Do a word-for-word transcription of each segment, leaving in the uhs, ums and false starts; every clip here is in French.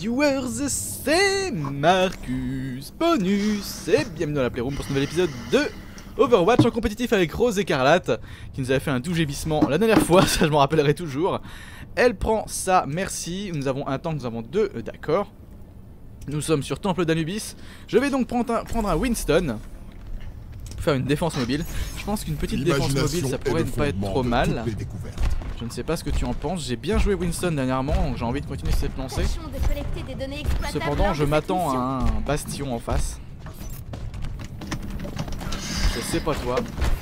viewers, c'est Marcus Bonus et bienvenue dans la Playroom pour ce nouvel épisode de Overwatch en compétitif avec Rose Écarlate qui nous avait fait un doux gémissement la dernière fois, ça je m'en rappellerai toujours. Elle prend ça, merci, nous avons un tank, nous avons deux, euh, d'accord. Nous sommes sur Temple d'Anubis, je vais donc prendre un, prendre un Winston pour faire une défense mobile. Je pense qu'une petite défense mobile ça pourrait ne pas être trop mal. Je ne sais pas ce que tu en penses, j'ai bien joué Winston dernièrement, donc j'ai envie de continuer cette lancée. Cependant, je m'attends à un bastion en face. Je sais pas toi.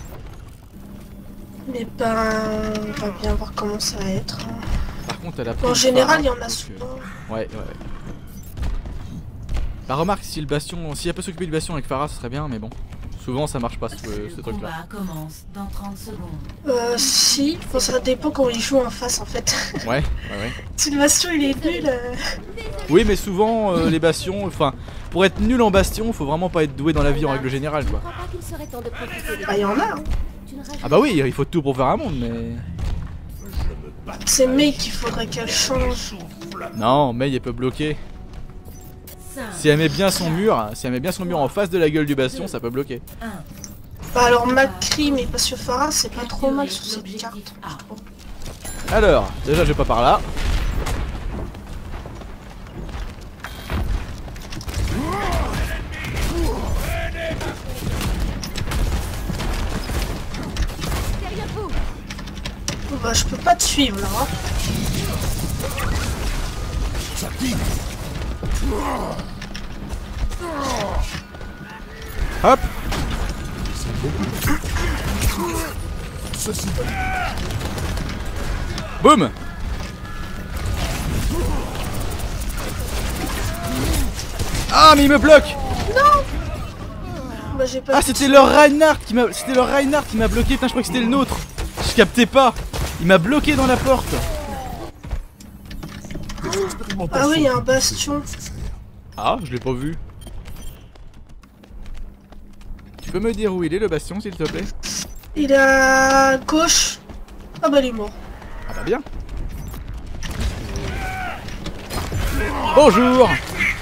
Mais ben, on va bien voir comment ça va être. Par contre, elle a pris en général, il y en a souvent. Euh... Ouais, ouais. Bah remarque, si le bastion, si elle peut s'occuper du bastion avec Pharah, ce serait bien, mais bon. Souvent ça marche pas ce, ce truc là. Commence dans trente secondes. Euh si, bon, ça dépend quand il joue en face en fait. Ouais, ouais, ouais. Si le bastion il est nul. Euh... Oui mais souvent euh, les bastions, enfin pour être nul en bastion, faut vraiment pas être doué dans la vie en règle générale quoi. Bah il y en a hein. Ah bah oui, il faut tout pour faire un monde mais... C'est Mei qu'il faudrait qu'elle change. Non, Mei elle peut bloquer. Si elle met bien son mur, si elle met bien son mur en face de la gueule du bastion, ça peut bloquer. Bah alors Macri, mais parce que Pharah c'est pas trop mal sur cette carte. Alors, déjà je vais pas par là. Bah je peux pas te suivre là. Hein. Hop. Boum. Ah mais il me bloque. Non. Bah j'ai pas. Ah c'était leur Reinhardt qui m'a, c'était leur Reinhardt qui m'a bloqué. Putain je crois que c'était le nôtre. Je captais pas. Il m'a bloqué dans la porte. Ah oui, il y a un bastion. Ah, je l'ai pas vu. Tu peux me dire où il est le bastion s'il te plaît? Il est à gauche. Ah bah il est mort. Ah bah bien. Bonjour.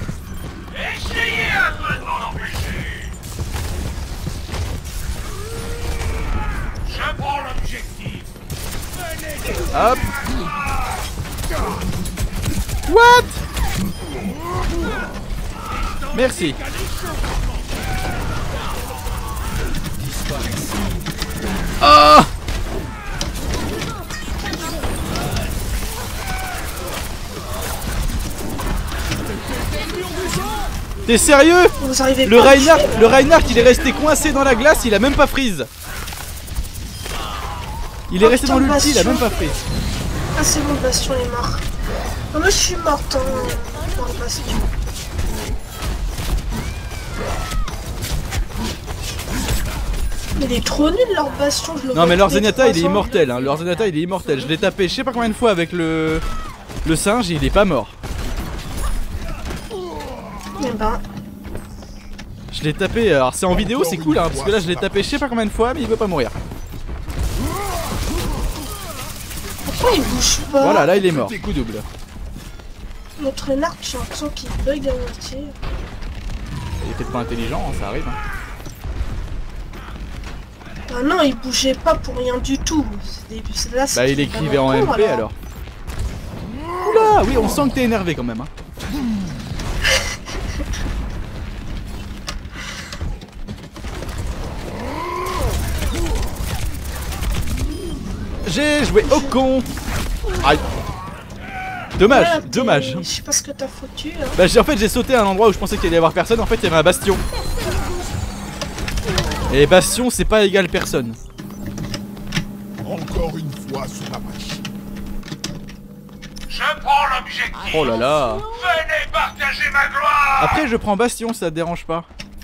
Je prends l'objectif. Hop. What? Merci. Ah! T'es sérieux? Vous arrivez Le pas Reinhardt, le Reinhardt il est resté coincé dans la glace, il a même pas freeze. Il est Oh, resté putain, dans l'ulti, bastion. il a même pas freeze. Ah c'est bon, le bastion est mort. Ah, moi je suis morte hein, dans le bastion. Mais il est trop nul leur bastion, je le Non mais leur vois tous les Zenyatta il est trois ans. immortel, hein. Leur Zenyatta il est immortel. Je l'ai tapé je sais pas combien de fois avec le le singe et il est pas mort. Eh ben, Je l'ai tapé, alors c'est en vidéo c'est cool hein, parce que là je l'ai tapé je sais pas combien de fois mais il veut pas mourir. pourquoi il bouge pas? Voilà là il est mort, coup double. Notre Reinhardt, j'ai l'impression qu'il bug à moitié. Il est peut-être pas intelligent, hein, ça arrive. Hein. Ah non, il bougeait pas pour rien du tout. Des... Là, Bah il écrivait en M P alors. alors. Oula, oui on sent que t'es énervé quand même. Hein. J'ai joué au con. Aïe. Dommage, Ouais, dommage. Je sais pas ce que t'as foutu là. Bah j'ai en fait j'ai sauté à un endroit où je pensais qu'il allait y avoir personne, en fait il y avait un bastion. Et bastion c'est pas égal personne. Encore une fois sous la machine. Je prends l'objectif. Oh là là. Venez partager ma gloire. Après je prends bastion, ça te dérange pas.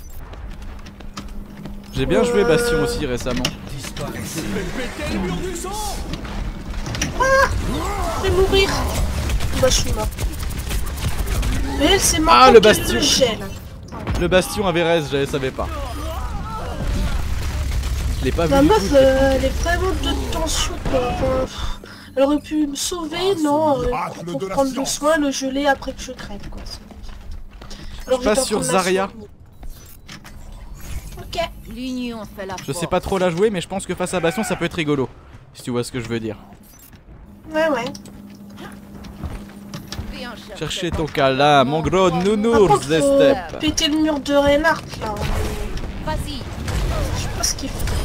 J'ai bien joué bastion aussi récemment. Ah, je vais mourir. Bah je suis mort. Mais elle c'est mort. Ah, le bastion. Le gel. Le bastion avait raison, je savais pas. Je l'ai pas La vu du meuf tout, euh, elle est vraiment de tension quoi. Enfin, Elle aurait pu me sauver, non, euh, pour prendre le soin, le geler après que je crève, quoi. Alors, je passe sur Zarya. Ok. L'union fait la Je sais pas trop la jouer, mais je pense que face à Bastion, ça peut être rigolo. Si tu vois ce que je veux dire. Ouais, ouais. Cherchez ton câlin, mon gros Par nounours contre, des faut steppes. péter le mur de Reinhardt, là. Vas-y. Je sais pas ce qu'il fait.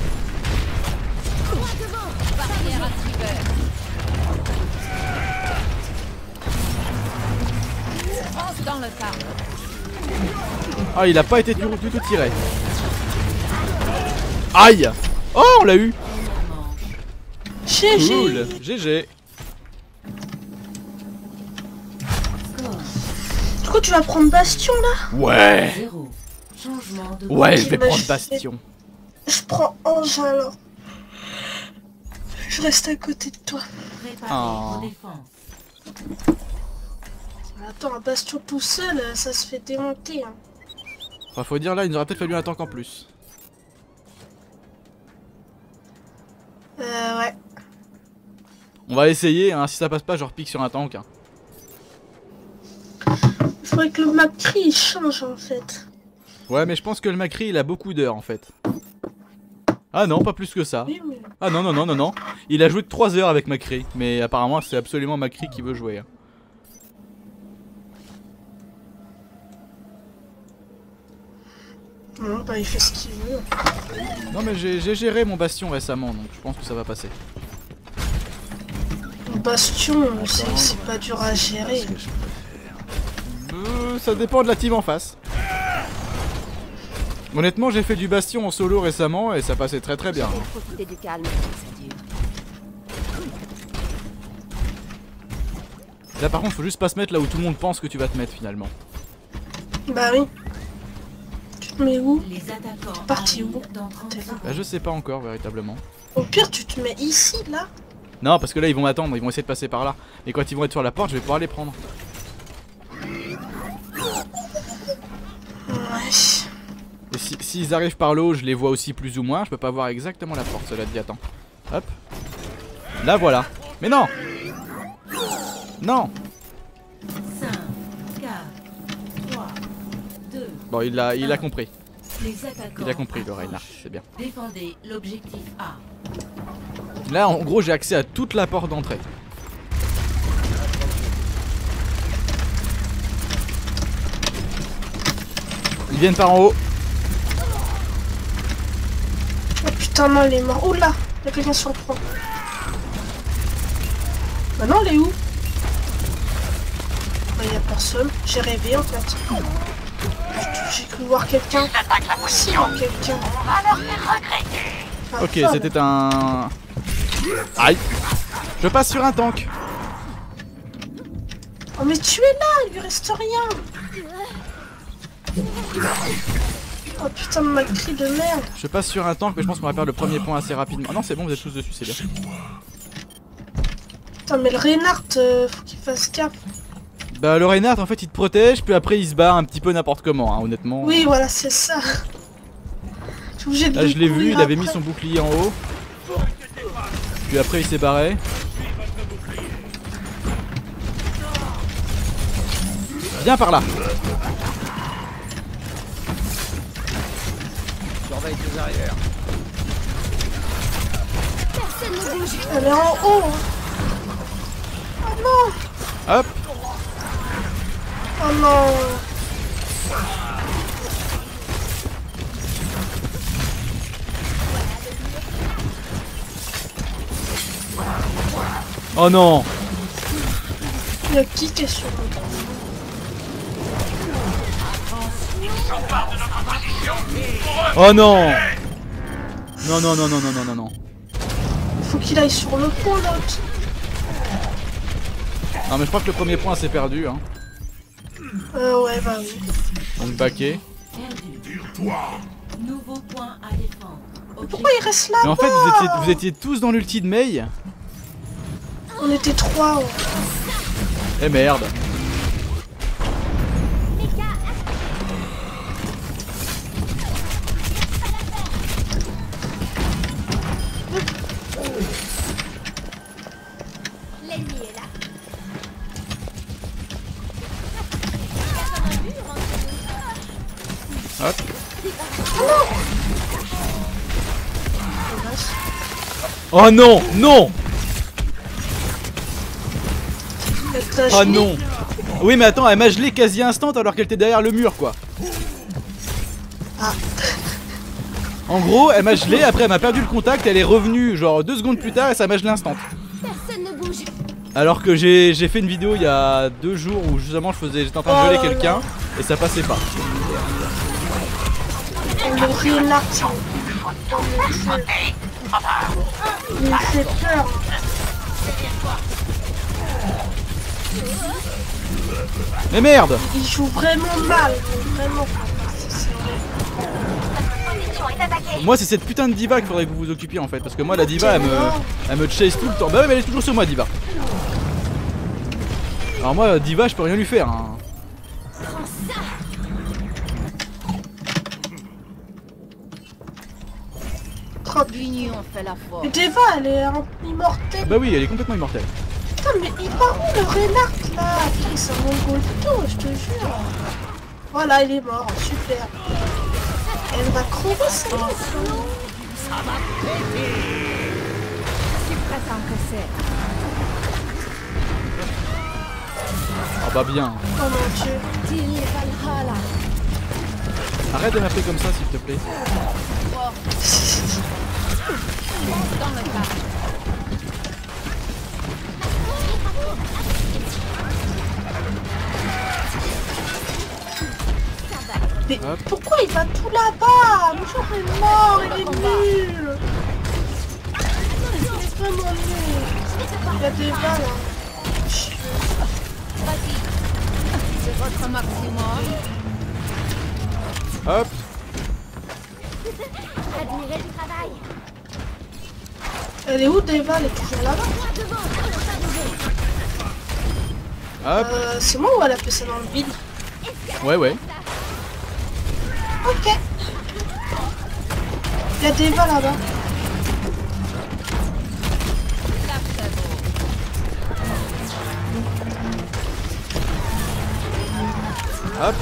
Barrière activée. Pense dans le tas. Ah, il a pas été du, du tout tiré. Aïe. Oh, on l'a eu. G G. Cool. G G. Du coup, tu vas prendre Bastion, là? Ouais. Ouais, je vais bah, prendre je Bastion. Je prends Ange, alors. Je reste à côté de toi. Oh. Attends, un Bastion tout seul, ça se fait démonter. Hein. Enfin, faut dire là, il nous aurait peut-être fallu un tank en plus. Euh, ouais. On va essayer, hein. Si ça passe pas, je repique sur un tank. Hein. Il faudrait que le Macri il change en fait. Ouais, mais je pense que le Macri il a beaucoup d'heures en fait. Ah non, pas plus que ça. Oui, mais... Ah non, non, non, non, non. Il a joué que trois heures avec Macri. Mais apparemment, c'est absolument Macri qui veut jouer. Hein. Non, bah il fait ce qu'il veut. Non, mais j'ai géré mon Bastion récemment, donc je pense que ça va passer. Bastion, c'est pas dur à gérer. Euh, ça dépend de la team en face. Honnêtement, j'ai fait du Bastion en solo récemment et ça passait très très bien. Hein. Profiter du calme, ça dure. Là par contre, faut juste pas se mettre là où tout le monde pense que tu vas te mettre finalement. Bah oui. Tu te mets où? Les attaquants T'es parti où? Bah, je sais pas encore véritablement. Au pire, tu te mets ici, là. Non, parce que là ils vont m'attendre, ils vont essayer de passer par là. Et quand ils vont être sur la porte, je vais pouvoir les prendre. Ouais. Et si, s'ils arrivent par l'eau, je les vois aussi plus ou moins. Je peux pas voir exactement la porte, cela dit. Attends. Hop. Là voilà. Mais non. Non. cinq, quatre, trois, deux. Bon, il a, il a compris. Les attaquants Il a compris le Reinhardt, c'est bien. Défendez l'objectif A. Là en gros j'ai accès à toute la porte d'entrée. Ils viennent par en haut. Oh putain, non, il est mort. Oh là, il y a quelqu'un sur le front. Bah non, elle est où? Bah y a personne. J'ai rêvé en fait. J'ai cru voir quelqu'un. Si, quelqu'un. Ah, Ok, ça, c'était un... Aïe. Je passe sur un tank. Oh mais tu es là, il lui reste rien. Oh putain, ma cri de merde. Je passe sur un tank, mais je pense qu'on va perdre le premier point assez rapidement. Ah non, c'est bon, vous êtes tous dessus, c'est bien. Putain, mais le Reinhardt, euh, faut qu'il fasse cap. Bah le Reinhardt en fait il te protège, puis après il se barre un petit peu n'importe comment, hein, honnêtement. Oui, voilà, c'est ça. Je suis obligé de Là je l'ai vu, courir il avait mis après. son bouclier en haut. Puis après il s'est barré. Viens par là. Surveille tes arrières. Elle est en haut. hein. Oh non. Hop. Oh non. Oh non. Il y a qui qui est sur le dos? Oh non. Non non non non non non non non. Faut qu'il aille sur le pont l'autre. Non mais je crois que le premier point c'est perdu hein. Euh ouais bah oui. Donc baquet. Nouveau point à défendre. Pourquoi il reste là? Mais en fait vous étiez, vous étiez tous dans l'ulti de Mei. On était trois. Ouais. Eh merde. Oh non, non. T'as Oh gelé. non. Oui mais attends, elle m'a gelé quasi instant alors qu'elle était derrière le mur quoi. Ah. En gros, elle m'a gelé, après elle m'a perdu le contact, elle est revenue genre deux secondes plus tard et ça m'a gelé instant. Personne ne bouge. Alors que j'ai j'ai fait une vidéo il y a deux jours où justement je faisais, j'étais en train de Oh geler là quelqu'un là. et ça passait pas. Le renard, ça. Il me fait peur. Mais merde. Il joue vraiment mal. Vraiment. C'est vrai. Moi c'est cette putain de diva qu'il faudrait que vous vous occupiez en fait. Parce que moi la diva elle me, elle me chase tout le temps. Bah ouais mais elle est toujours sur moi diva. Alors moi diva je peux rien lui faire hein. Trop bien. L'union fait la force. Mais Deva, elle est un- immortelle. Bah oui elle est complètement immortelle. Putain, mais il part où le renard là? Putain, c'est un mongol tout, je te jure. Voilà, il est mort, super. Elle va crever celle-là. Je suis prête à encaisser. Ah bah bien. Oh mon dieu. Til Valhalla. Arrête de m'appeler comme ça s'il te plaît. Dans le tas. Mais Hop. pourquoi il va tout là-bas? Le joueur est mort, il est nul. Il est vraiment nul. Il y a des balles là. Chier. Vas-y. C'est votre maximum. Hop. Admirez le travail. Elle est où Deva? Elle est toujours là-bas. Hop. Euh, c'est moi ou elle a fait ça dans le vide? Ouais ouais. Ok. Il y a Deva là-bas. Ça c'est beau. Hop.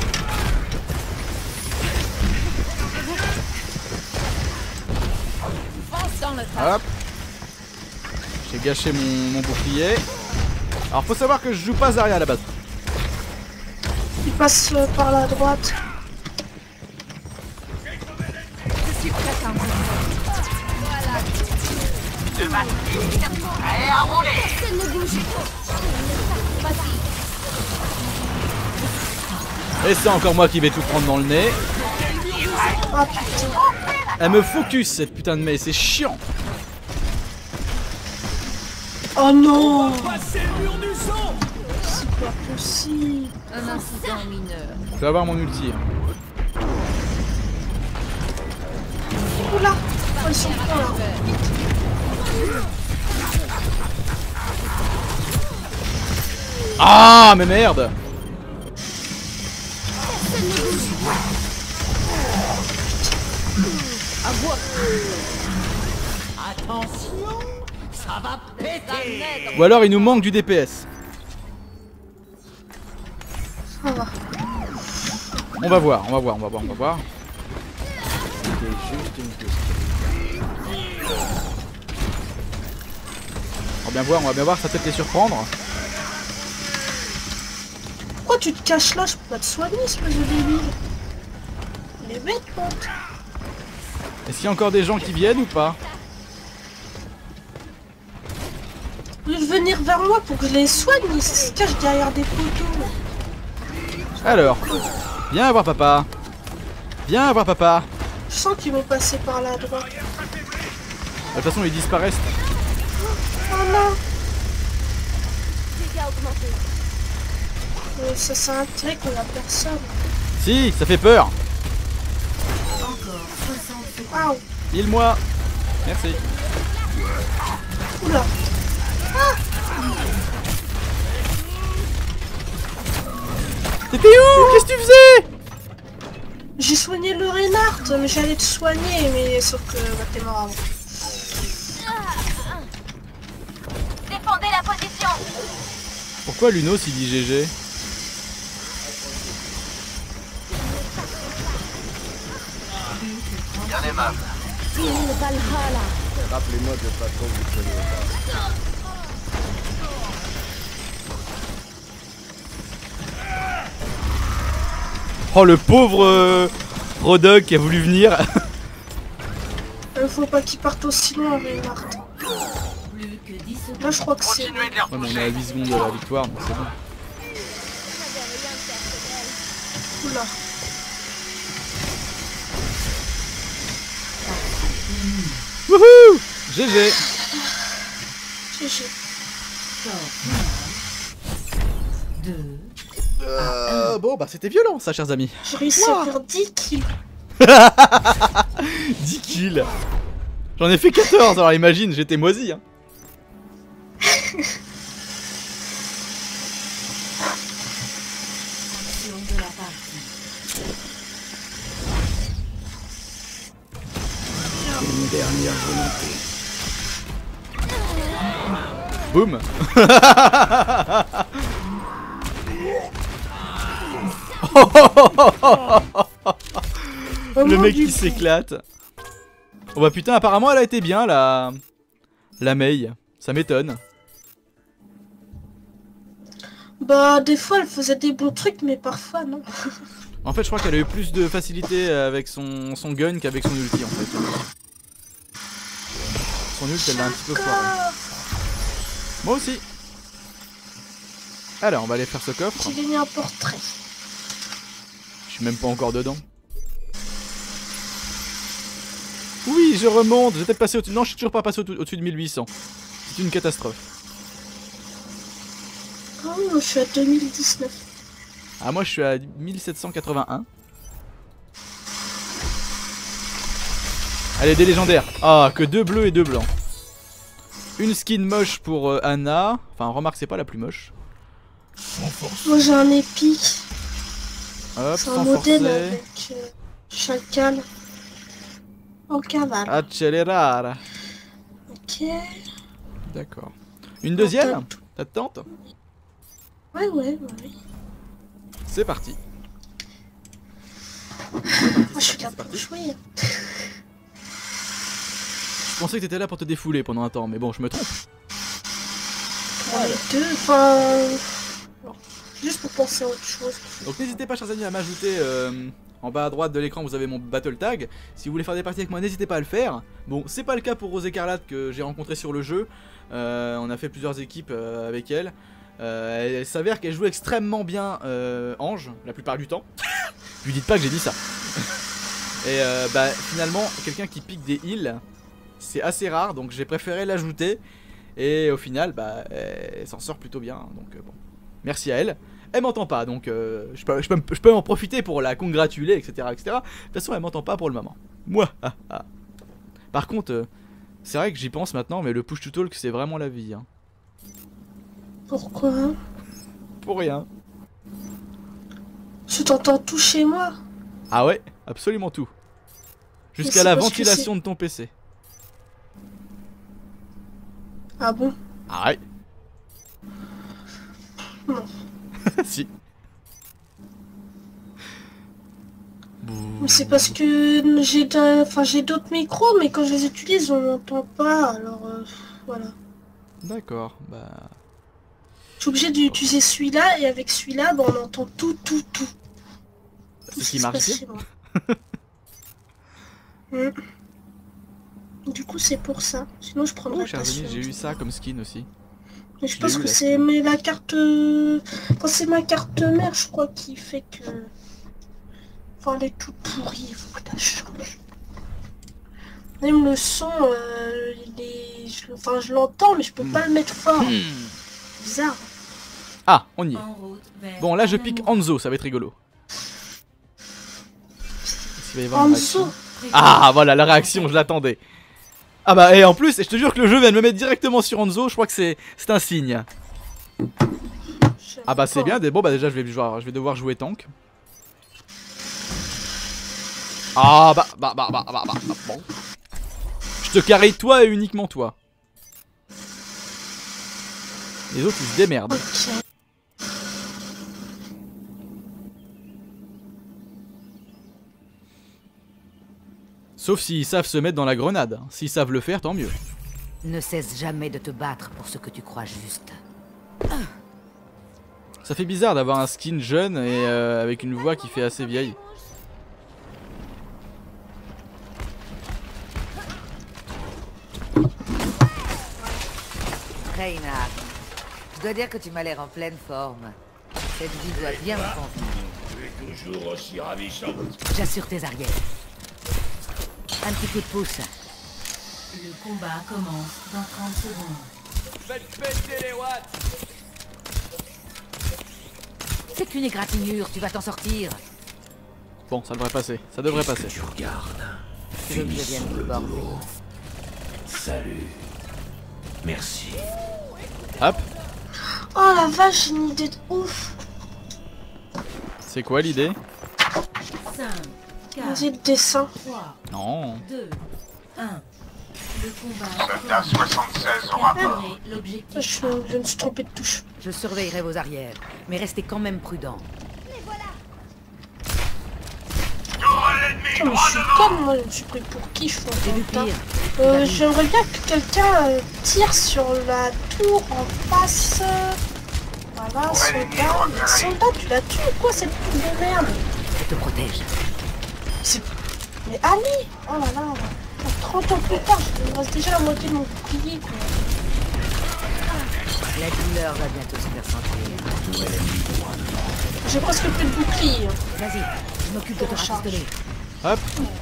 Fonce dans le tas. Hop. J'ai gâché mon, mon bouclier. Alors faut savoir que je joue pas Zarya à la base. Il passe euh, par la droite. Je suis prête à encaisser. Voilà. Personne ne bouge. Vas-y. Et c'est encore moi qui vais tout prendre dans le nez. Ah putain. Elle me focus cette putain de Mei, c'est chiant. Oh non. C'est pas possible. Un incident mineur. Tu vas voir mon ulti. Oula. Oh, ils sont pas là. Ah mais merde. Ou alors il nous manque du D P S. Ça va. On va voir, on va voir, on va voir, on va voir. C'était juste une question. On va bien voir, on va bien voir, ça peut peut-être les surprendre. Pourquoi tu te caches là? Je peux pas te soigner, espèce de débile. Il est bête, pote. Est-ce qu'il y a encore des gens qui viennent ou pas? Ils veulent venir vers moi pour que je les soigne, ils se cachent derrière des poteaux. Alors, viens voir papa. Viens voir papa. Je sens qu'ils vont passer par la droite. De toute façon ils disparaissent. Oh non. Euh, ça c'est un trait qu'on a personne. Si, ça fait peur. Waouh. Heal-moi. Merci. Oula. T'étais où? Qu'est-ce que tu faisais? J'ai soigné le Reinhardt, mais j'allais te soigner, mais sauf que bah, t'es mort avant. Défendez la position. Pourquoi Lunos il dit G G? Bien aimable. Rappelez-moi de pas trop vous connaître. Oh le pauvre euh, Rodog qui a voulu venir. Il faut pas qu'il parte aussi loin, Reinhardt. Plus que dix secondes. Là, je crois que c'est. Continuez de les Ouais, mais on est à repousser. huit secondes de la victoire, donc c'est bon. Oula. Wouhou G G. G G. deux. Euh, bon bah c'était violent ça chers amis. J'ai réussi à faire dix kills. dix kills. J'en ai fait quatorze, alors imagine, j'étais moisi hein. Action de la partie. Une dernière volonté. Boum. Le mec qui s'éclate. Oh bah putain, apparemment elle a été bien la... La Mei. Ça m'étonne. Bah, des fois, elle faisait des bons trucs, mais parfois, non. En fait je crois qu'elle a eu plus de facilité avec son, son gun qu'avec son ulti en fait. Son ulti elle l'a un petit peu foiré. Moi aussi. Alors on va aller faire ce coffre. J'ai gagné un portrait. Je suis même pas encore dedans. Oui, je remonte. J'étais passé au-dessus. Non, je suis toujours pas passé au- au-dessus de mille huit cents. C'est une catastrophe. Oh, je suis à deux mille dix-neuf. Ah, moi je suis à mille sept cent quatre-vingt-un. Allez, des légendaires. Ah, que deux bleus et deux blancs. Une skin moche pour euh, Anna. Enfin, remarque, c'est pas la plus moche. Moi, j'ai un épique. Hop, C'est un sans modèle forcer. avec euh, chacal en cavale. Accelerare. Ok. D'accord. Une deuxième Tente. Ça te tente? Ouais, ouais, ouais. C'est parti. Moi, je suis là pour jouer. Je pensais que t'étais là pour te défouler pendant un temps, mais bon, je me trompe. Pour les deux, enfin. Non. Juste pour penser à autre chose. Donc n'hésitez pas chers amis à m'ajouter euh, en bas à droite de l'écran, vous avez mon battle tag. Si vous voulez faire des parties avec moi, n'hésitez pas à le faire. Bon, c'est pas le cas pour Rose Écarlate que j'ai rencontré sur le jeu. Euh, on a fait plusieurs équipes euh, avec elle. Euh, elle s'avère qu'elle joue extrêmement bien euh, Ange, la plupart du temps. Lui dites pas que j'ai dit ça. Et euh, bah finalement, quelqu'un qui pique des heals, c'est assez rare, donc j'ai préféré l'ajouter. Et au final, bah, elle s'en sort plutôt bien, donc euh, bon. Merci à elle. Elle m'entend pas, donc euh, je, peux, je, peux, je peux en profiter pour la congratuler, et cetera, et cetera. De toute façon, elle m'entend pas pour le moment. Moi. Ah, ah. Par contre, euh, c'est vrai que j'y pense maintenant, mais le push to talk, c'est vraiment la vie. Hein. Pourquoi? Pour rien. Tu t'entends tout chez moi? Ah ouais, absolument tout. Mais Jusqu'à c'est la parce que ventilation de ton P C. Ah bon? Ah ouais. Non. Si. Mais c'est parce que j'ai d'un- enfin, j'ai d'autres micros, mais quand je les utilise, on n'entend pas, alors euh, voilà. D'accord, bah... Je suis obligé d'utiliser celui-là, et avec celui-là, bah, on entend tout, tout, tout. C'est Tout ce ce qui se marche passe bien. chez moi. Hmm. Du coup, c'est pour ça. Sinon, je prendrais Oh, chers pas amis, celui-là. j'ai eu ça comme skin aussi. Mais je j'ai pense eu que la c'est skin. mais la carte... euh, Enfin, c'est ma carte mère, je crois, qui fait que... Enfin, elle est toute pourrie, il faut que tu la changes. Même le son, euh, il est... je- Enfin, je l'entends, mais je peux pas le mettre fort. Bizarre. Ah, on y est. En route vers Bon, là je Anamo. pique Hanzo, ça va être rigolo. Est-ce qu'il va y avoir une Hanzo. réaction? Ah, voilà, la réaction, je l'attendais. Ah bah, et en plus, je te jure que le jeu vient de me mettre directement sur Hanzo, je crois que c'est c'est un signe. Ah bah c'est bien, bon bah déjà je vais, devoir, je vais devoir jouer tank. Ah bah, bah, bah, bah, bah, bah, bah, bon. Je te carry toi et uniquement toi. Les autres ils se démerdent. Ok. Sauf s'ils savent se mettre dans la grenade. S'ils savent le faire, tant mieux. Ne cesse jamais de te battre pour ce que tu crois juste. Ça fait bizarre d'avoir un skin jeune et euh, avec une voix qui fait assez vieille. Reynard, je dois dire que tu m'as l'air en pleine forme. Cette vie doit bien me convenir. Tu es toujours aussi ravissante. J'assure tes arrières. Un petit coup de pouce. Le combat commence dans trente secondes. Faites péter les watts. C'est qu'une égratignure, tu vas t'en sortir. Bon, ça devrait passer. Ça devrait passer. Tu regardes. Tu veux que je vienne te border? Salut. Merci. Hop. Oh la vache, j'ai une idée de ouf. C'est quoi l'idée? cinq, Une quatre, idée de dessin. trois, Non. deux, un. Le combat Soldat commence. soixante-seize au rapport. Capturez l'objectif. Je, je me suis trompé de touche. Je surveillerai vos arrières, mais restez quand même prudents. Tourelle ennemie, Putain, mais je droit suis devant. conne, moi, je me suis pris pour qui je fais J'ai vu en pire. Euh, J'aimerais bien que quelqu'un euh, tire sur la tour en face. Voilà, soldat. Mais soldat, tu l'as tué ou quoi cette tour de merde? Je te protège. C'est- Mais allez. Oh là là. trente ans plus tard, il me reste déjà la moitié de mon bouclier. Quoi. La douleur va bientôt se faire sentir. J'ai presque plus de bouclier. hein. Vas-y, je m'occupe de ton Recharge. pistolet. Hop.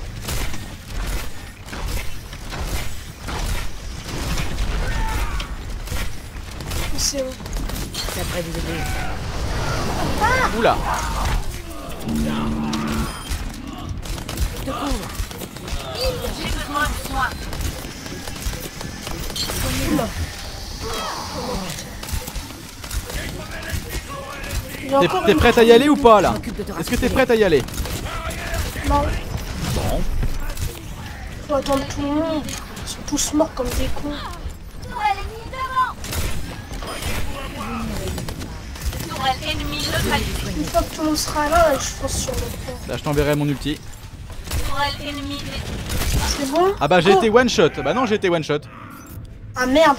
C'est où? Ça devrait vous aider. Oula. Je te couvre. Il y a T'es encore t'es une prête à y aller ou pas là? Je m'occupe de te Est-ce que t'es rassurer. prête à y aller? Non, Bon. faut attendre tout le monde. Ils sont tous morts comme des cons. Une fois que tout le monde sera là, je fonce sur le pont. Là je t'enverrai mon ulti. C'est bon? Ah bah j'ai Oh. été one shot. Bah non j'ai été one shot. Ah merde.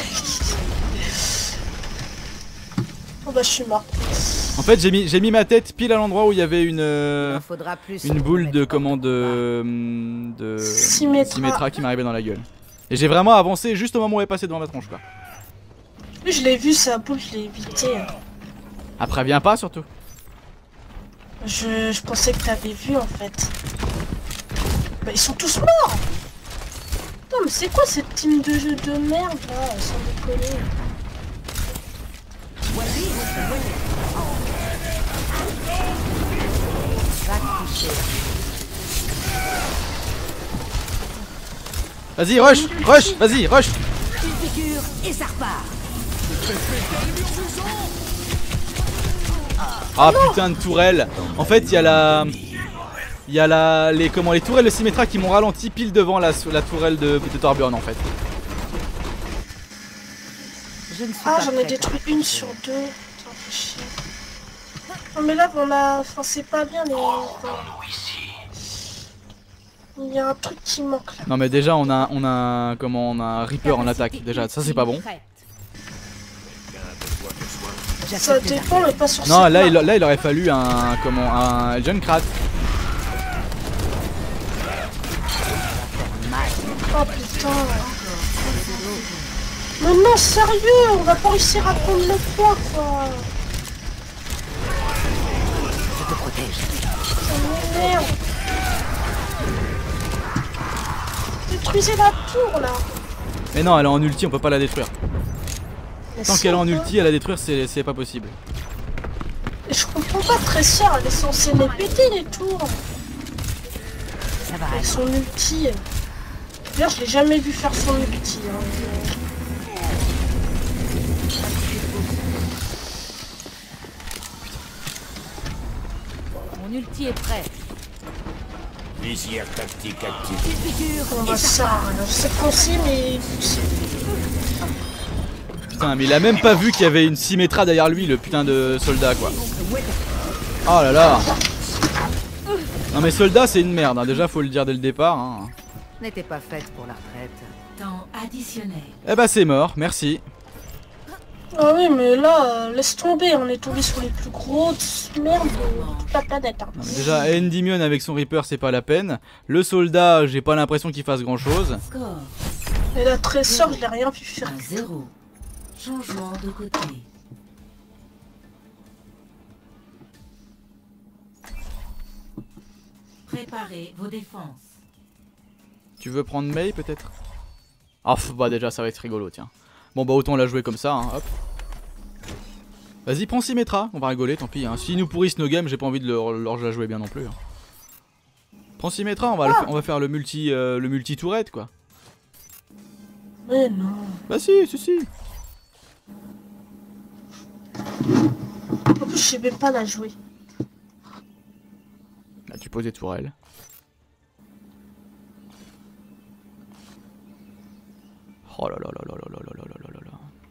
Oh bah je suis mort. En fait j'ai mis j'ai mis ma tête pile à l'endroit où il y avait une Il euh, en faudra plus. une pour boule mettre de hors comment combat. de hum, de Symmetra. Symmetra qui m'arrivait dans la gueule. Et j'ai vraiment avancé juste au moment où elle est passée devant ma tronche quoi. Oui, je l'ai vu sa boule, je l'ai évité. Après viens pas surtout. Je, je pensais que t'avais vu en fait. Bah ils sont tous morts. Putain mais c'est quoi cette team de jeux de merde là, sans déconner. Va te coucher. Vas-y rush rush vas-y rush. Une piqûre et ça repart. Ah putain de tourelle. En fait il y a la il y a la les comment les tourelles de Symmetra qui m'ont ralenti pile devant la, la tourelle de, de Torbjorn en fait. Je ne suis Ah pas j'en ai prête. détruit une sur deux. Putain fais chier. Non mais là on a. Enfin c'est pas bien les. enfin, il y a un truc qui manque là. Non mais déjà on a on a un, comment on a un Reaper en attaque déjà ça c'est pas bon. Prête. Ça J'assure tes dépend mais pas sur Non cette là map. il, là il aurait fallu un comment un Junkrat. Oh putain. Mais non sérieux, on va pas réussir à prendre le point quoi. Je te protège. Ça m'énerve. Détruisez la tour là. Mais non elle est en ulti on peut pas la détruire. Mais Tant si, qu'elle est en on peut. ulti à la détruire c'est c'est pas possible. Et je comprends pas très cher, elle est censée les péter les tours. Ça va Avec aller. son ulti. D'ailleurs je l'ai jamais vu faire son ulti. Hein. Mon ulti est prêt. Visière tactique active. Une piqûre On et va ça ça, repart. je sais penser mais... Putain mais il a même pas vu qu'il y avait une Symmetra derrière lui le putain de soldat quoi. Oh là là. Non mais soldat c'est une merde, hein. Déjà faut le dire dès le départ. Hein. N'était pas faite pour la retraite. Temps additionnel. Eh bah c'est mort, merci. Ah oui, mais là, euh, laisse tomber, on est tombé sur les plus grosses merdes de toute la planète. Hein. Non, mais déjà Endymion avec son Reaper c'est pas la peine. Le soldat j'ai pas l'impression qu'il fasse grand chose. Score Et la trésor, je l'ai rien pu faire. à zéro. Changement de côté. Préparez vos défenses. Tu veux prendre Mei peut-être? Ah pff, bah déjà ça va être rigolo tiens. Bon bah autant la jouer comme ça hein, hop. Vas-y prends Symmetra, on va rigoler tant pis hein. S'ils nous pourrissent nos games j'ai pas envie de leur, leur la jouer bien non plus hein. Prends Symmetra, on va, ah. le, on va faire le multi euh, le multi tourette quoi. Mais non. Bah si, si si. En plus je sais même pas la jouer. Là tu poses des tourelles. Oh là là là là là là là là là là.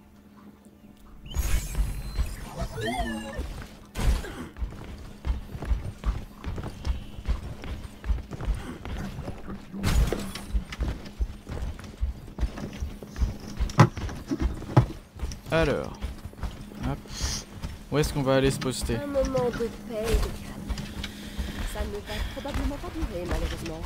Alors, hop. Où est-ce qu'on va aller se poster? Un moment de paix et de calme. Ça ne va probablement pas durer, malheureusement.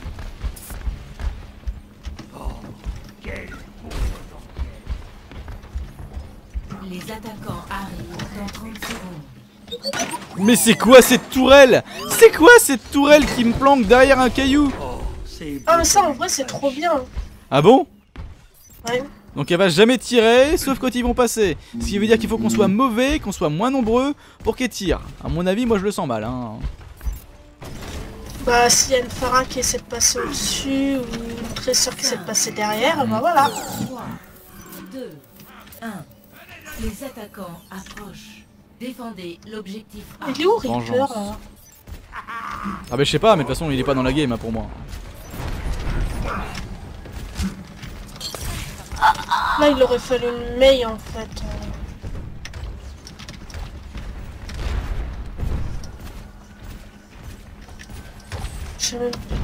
Les attaquants arrivent dans trente secondes. Mais c'est quoi cette tourelle? C'est quoi cette tourelle qui me planque derrière un caillou? Ah mais ça en vrai c'est trop bien. Ah bon? Ouais. Donc elle va jamais tirer, sauf quand ils vont passer. Ce qui veut dire qu'il faut qu'on soit mauvais, qu'on soit moins nombreux pour qu'elle tire. À mon avis, moi je le sens mal. Hein. Bah s'il y a une Pharah qui essaie de passer au-dessus, ou une trésor qui essaie de passer derrière, bah voilà. trois, deux, un. Les attaquants approchent. Défendez l'objectif A. Il est où Reaper Vengeance. là? Ah bah je sais pas, mais de toute façon il est pas dans la game hein, pour moi. Là il aurait fallu une Mei en fait. Je sais même plus.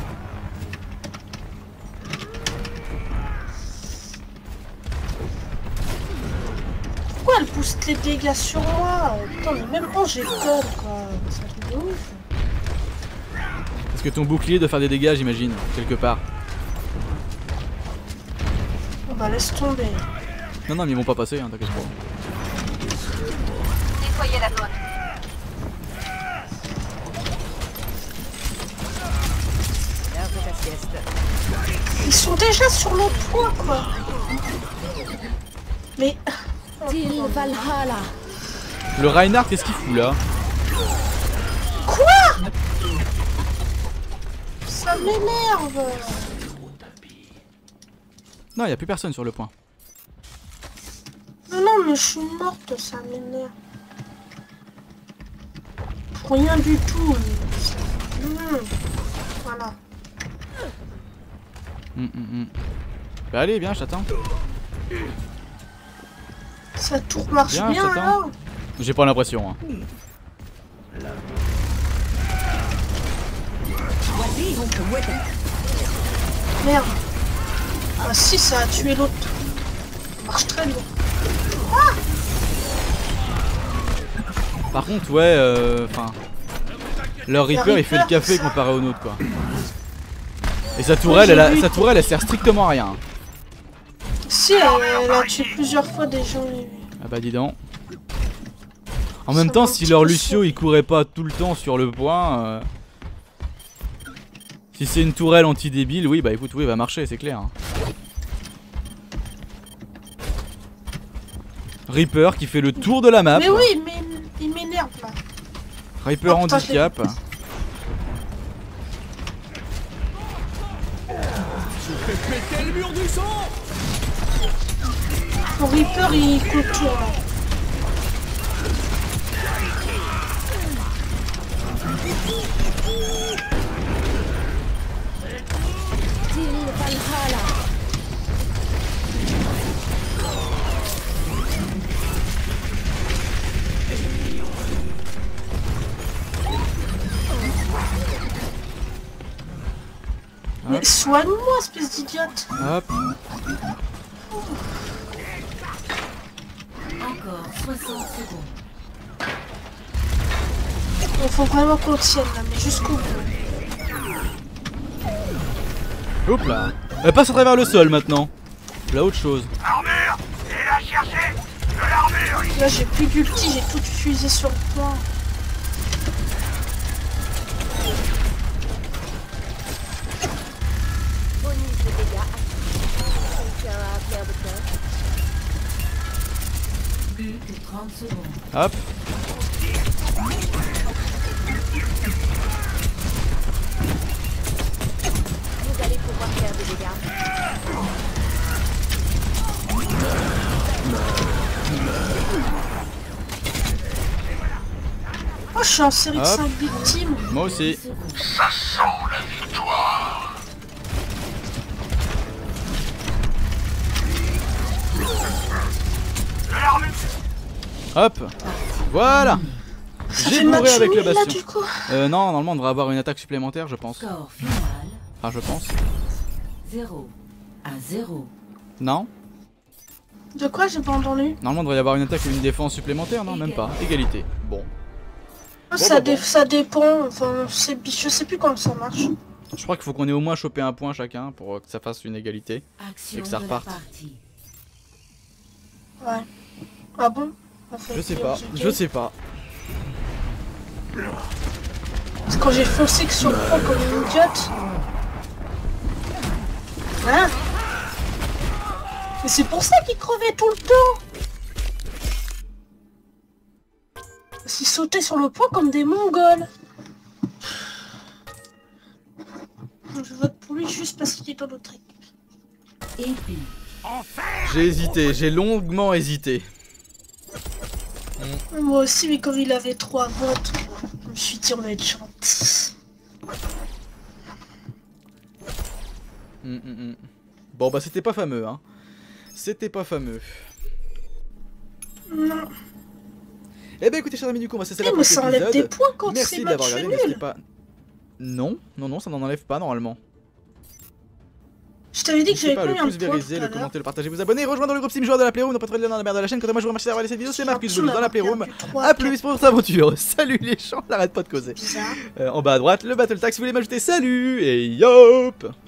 Pourquoi elle booste les dégâts sur moi? Putain mais même quand j'ai peur quoi. C'est un truc de ouf. Parce que ton bouclier doit faire des dégâts j'imagine, quelque part. Oh bah laisse tomber. Non non mais ils vont pas passer, hein, t'inquiète pas. Nettoyez la zone. L'heure de ta sieste. Ils sont déjà sur le toit quoi. Mais... Til Valhalla. Le Reinhardt qu'est-ce qu'il fout là? Quoi? Ça m'énerve. Non, y a plus personne sur le point. Non, non, mais je suis morte, ça m'énerve. Pour rien du tout. Mmh. Voilà. Hum, hum, hum. Bah allez, viens, je t'attends. Ça tour marche Bien, bien, je là. t'attends. J'ai pas l'impression. Hein. Merde. Ah si, ça a tué l'autre. Ça marche très bien. Par contre, ouais, enfin... Euh, leur Reaper, Reaper, il fait le café ça... comparé au nôtre, quoi. Et sa tourelle, elle, a, sa tourelle, elle sert strictement à rien. Si, elle, elle a tué plusieurs fois des gens. Ah bah dis donc. En même temps, si leur Lucio il courait pas tout le temps sur le point, euh... si c'est une tourelle anti-débile, oui bah écoute, oui, va marcher, c'est clair. Hein. Reaper qui fait le tour de la map. Mais oui, mais il m'énerve là. Reaper oh, putain, handicap. Mon Reaper il clôture là. Til Valhalla. soigne-moi, espèce d'idiote. Hop. Encore soixante secondes. Il faut vraiment qu'on tienne là, mais jusqu'au bout. Hop là. Elle passe à travers le sol maintenant. Là autre chose. Armure! Et là, chercher! De l'armure! Là j'ai plus d'ulti, j'ai tout utilisé sur le point. Bonus de dégâts. Quelqu'un a appelé un docteur? Plus que trente secondes. Hop. Vous allez pouvoir faire des dégâts. Oh, je suis en série de Hop. cinq victimes. Moi aussi. Ça sent la victoire! De l'armure! Hop. Voilà. Ça J'ai fait match bourré avec nul, le là bastion. du coup. Euh non, normalement on devrait avoir une attaque supplémentaire je pense. Score final. Enfin je pense. zéro à zéro. Non. De quoi j'ai pas entendu? Normalement il devrait y avoir une attaque et une défense supplémentaire, non même pas. Égalité. Bon. Ah, ça, bon, dé- bon. ça dépend, enfin, c'est- je sais plus comment ça marche. Je crois qu'il faut qu'on ait au moins chopé un point chacun pour que ça fasse une égalité. Action Et que ça de la reparte. partie. Ouais. Ah bon? Enfin, Je sais puis, pas, j'ai je dit. sais pas. C'est quand j'ai foncé que sur le point comme une idiote. Hein? Mais c'est pour ça qu'il crevait tout le temps. Parce qu'ils sautaient sur le point comme des mongols. Je vote pour lui juste parce qu'il est dans notre équipe. Et puis, J'ai hésité, j'ai longuement hésité. Moi aussi, mais comme il avait trois votes, je me suis dit on va être gentil. Hum, hum, hum. Bon bah c'était pas fameux hein. C'était pas fameux. Non. Eh ben écoutez chers amis du coup, moi c'est Eh, la mais pour ça cet enlève des épisode. points quand Merci c'est d'avoir match regardé, n'hésitez nul. pas. Non, non, non, ça n'en enlève pas normalement. Je t'avais dit que N'hésitez j'avais pas à le combien de pouce points vériser, tout le à l'heure. commenter, le partager, vous abonner, rejoindre le groupe Steam joueur de la Playroom, ne pas trouver le lien dans la barre de la chaîne. Quant à moi je vous remercie d'avoir regardé cette vidéo, c'est Marcus, J'ai vous dans la l'impression Playroom. d'avoir perdu trois, A plus pour votre aventure. Salut les gens, n'arrête pas de causer. Bizarre. Euh, en bas à droite, le Battle Tag si vous voulez m'ajouter, salut et yop.